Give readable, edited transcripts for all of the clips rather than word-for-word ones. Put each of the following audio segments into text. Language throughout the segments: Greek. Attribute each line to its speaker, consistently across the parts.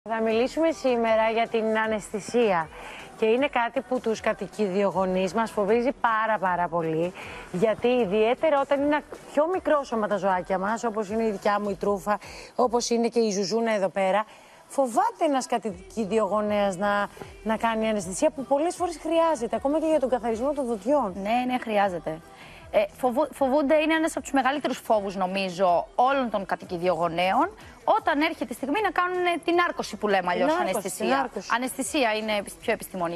Speaker 1: Θα μιλήσουμε σήμερα για την αναισθησία και είναι κάτι που τους κατοικιδιογονείς μας φοβίζει πάρα πολύ, γιατί ιδιαίτερα όταν είναι πιο μικρόσωμα τα ζωάκια μας, όπως είναι η δικιά μου η Τρούφα, όπως είναι και η Ζουζούνα εδώ πέρα, φοβάται ένας κατοικιδιογονέας να κάνει αναισθησία που πολλές φορές χρειάζεται, ακόμα και για τον καθαρισμό των δοντιών.
Speaker 2: Ναι, χρειάζεται. Φοβούνται, είναι ένας από τους μεγαλύτερους φόβους, νομίζω, όλων των κατοικιδιογονέων, όταν έρχεται η στιγμή να κάνουν την άρκωση που λέμε αλλιώς αναισθησία. Αναισθησία είναι πιο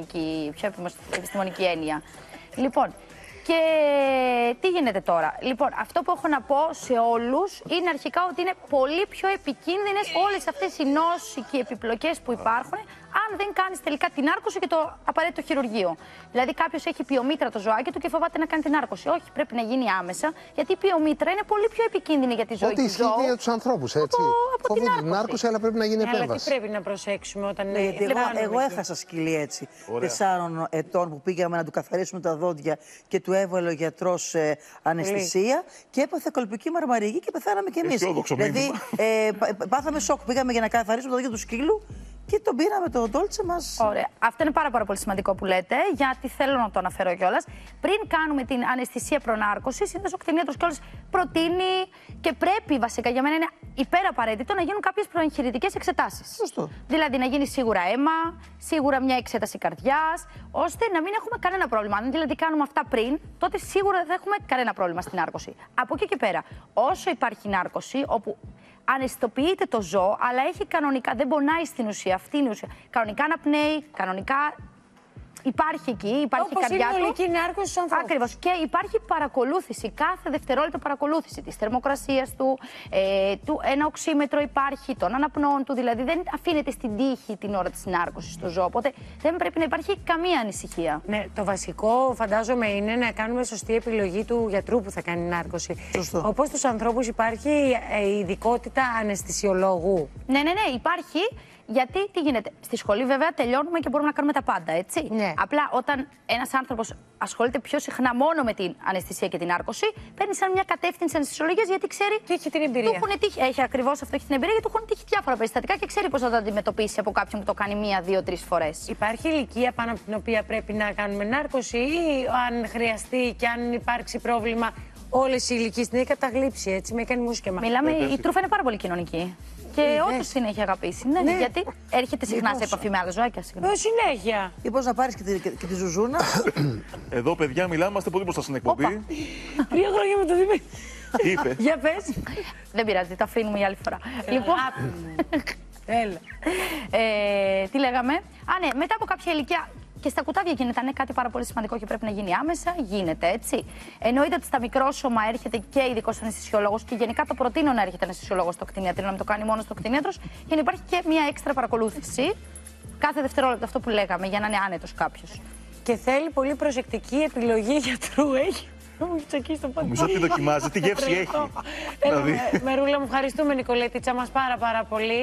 Speaker 2: επιστημονική έννοια. Λοιπόν, και τι γίνεται τώρα. Λοιπόν, αυτό που έχω να πω σε όλους είναι αρχικά ότι είναι πολύ πιο επικίνδυνες όλες αυτές οι νόσοι και οι επιπλοκές που υπάρχουν, αν δεν κάνεις τελικά την άρκωση και το απαραίτητο χειρουργείο. Δηλαδή, κάποιος έχει πιομήτρα το ζωάκι του και φοβάται να κάνει την άρκωση. Όχι, πρέπει να γίνει άμεσα, γιατί η πιομήτρα είναι πολύ πιο επικίνδυνη για τη ζωή του ζώου.
Speaker 3: Ό,τι ισχύει για τους ανθρώπους, έτσι. Φοβούνται την άρκωση, αλλά πρέπει να γίνει επέμβαση.
Speaker 1: Αλλά τι πρέπει να προσέξουμε όταν είναι.
Speaker 4: Γιατί εγώ έχασα σκυλί έτσι, 4 ετών, που πήγαμε να του καθαρίσουμε τα δόντια και του έβαλε ο γιατρός αναισθησία και έπαθε κολπική μαρμαριγή και πεθάναμε κι εμείς. Δηλαδή, πάθαμε σοκ. Πήγαμε για να καθαρίσουμε τα δόντια του σκύλου. Και τον πήραμε το ντόλτσε μας.
Speaker 2: Ωραία. Αυτό είναι πάρα πολύ σημαντικό που λέτε, γιατί θέλω να το αναφέρω κιόλας. Πριν κάνουμε την αναισθησία προνάρκωση, συνήθως ο κτηνίατρος κιόλας προτείνει και πρέπει βασικά για μένα είναι υπεραπαραίτητο να γίνουν κάποιες προεγχειρητικές εξετάσεις.
Speaker 4: Σωστό.
Speaker 2: Δηλαδή να γίνει σίγουρα αίμα, σίγουρα μια εξέταση καρδιάς, ώστε να μην έχουμε κανένα πρόβλημα. Αν δηλαδή κάνουμε αυτά πριν, τότε σίγουρα δεν θα έχουμε κανένα πρόβλημα στην άρκωση. Από εκεί και πέρα, όσο υπάρχει νάρκωση, όπου αναισθητοποιείται το ζώο, αλλά έχει κανονικά, δεν πονάει στην ουσία, αυτή είναι η ουσία. Κανονικά αναπνέει, κανονικά υπάρχει εκεί, υπάρχει η καρδιά του.
Speaker 1: Όπως είναι η νάρκωση στους ανθρώπους.
Speaker 2: Ακριβώς. Και υπάρχει παρακολούθηση, κάθε δευτερόλεπτο παρακολούθηση της θερμοκρασίας του, ένα οξύμετρο υπάρχει, των αναπνών του, δηλαδή δεν αφήνεται στην τύχη την ώρα της νάρκωσης στο ζώο, οπότε δεν πρέπει να υπάρχει καμία ανησυχία.
Speaker 1: Ναι, το βασικό φαντάζομαι είναι να κάνουμε σωστή επιλογή του γιατρού που θα κάνει νάρκωση.
Speaker 4: Σωστό.
Speaker 1: Όπως στους ανθρώπους υπάρχει η ειδικότητα αναισθησιολόγου.
Speaker 2: Ναι, υπάρχει. Γιατί τι γίνεται. Στη σχολή, βέβαια, τελειώνουμε και μπορούμε να κάνουμε τα πάντα, έτσι.
Speaker 1: Ναι.
Speaker 2: Απλά όταν ένας άνθρωπος ασχολείται πιο συχνά μόνο με την αναισθησία και την άρκωση, παίρνει σαν μια κατεύθυνση αναισθησιολογίας, γιατί ξέρει.
Speaker 1: Και έχει την εμπειρία.
Speaker 2: Έχει ακριβώς αυτό, έχει την εμπειρία, γιατί του έχουν τύχει διάφορα περιστατικά και ξέρει πώς θα το αντιμετωπίσει από κάποιον που το κάνει 1, 2, 3 φορές.
Speaker 1: Υπάρχει ηλικία πάνω από την οποία πρέπει να κάνουμε νάρκωση, ή αν χρειαστεί και αν υπάρξει πρόβλημα, όλες οι ηλικίες την έχει καταγλύψει, έτσι, με έκανε μουσικεμά.
Speaker 2: Μιλάμε, η Τρούφα είναι πάρα πολύ κοινωνική. Και όντως την έχει αγαπήσει. Ναι, γιατί έρχεται συχνά σε επαφή με άλλα ζωάκια.
Speaker 1: Συνέχεια.
Speaker 4: Ή πώς να πάρεις και τη Ζουζούνα.
Speaker 5: Εδώ, παιδιά, μιλάμε, είμαστε πολύ μπροστά στην εκπομπή.
Speaker 1: 3 χρόνια με το δίπλα.
Speaker 5: Τι είπε.
Speaker 1: Για πες.
Speaker 2: Δεν πειράζει, το αφήνουμε για άλλη φορά. Λοιπόν.
Speaker 1: Έλα.
Speaker 2: Τι λέγαμε. Ναι, μετά από κάποια ηλικία. Και στα κουτάβια γίνεται, αν είναι κάτι πάρα πολύ σημαντικό και πρέπει να γίνει άμεσα, γίνεται, έτσι. Εννοείται ότι στα μικρόσωμα έρχεται και ειδικός αναισθησιολόγος και γενικά το προτείνω να έρχεται αναισθησιολόγος στο κτηνίατρο, να μην το κάνει μόνο στο κτηνίατρος, για να υπάρχει και μια έξτρα παρακολούθηση κάθε δευτερόλεπτο, αυτό που λέγαμε, για να είναι άνετος κάποιος.
Speaker 1: Και θέλει πολύ προσεκτική επιλογή γιατρού, έχει. Μου έχει τσακίσει το πόδι.
Speaker 5: Νομίζω ότι δοκιμάζει, τι γεύση έχει.
Speaker 1: Μερούλα, μου ευχαριστούμε, Νικολέτιτσα μας πάρα πολύ.